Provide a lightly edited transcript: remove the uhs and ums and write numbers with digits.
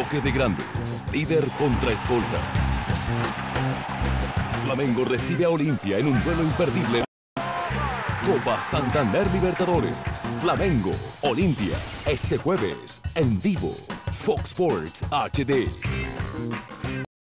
Choque de grandes, líder contra escolta. Flamengo recibe a Olimpia en un duelo imperdible. Copa Santander Libertadores, Flamengo, Olimpia, este jueves, en vivo, Fox Sports HD.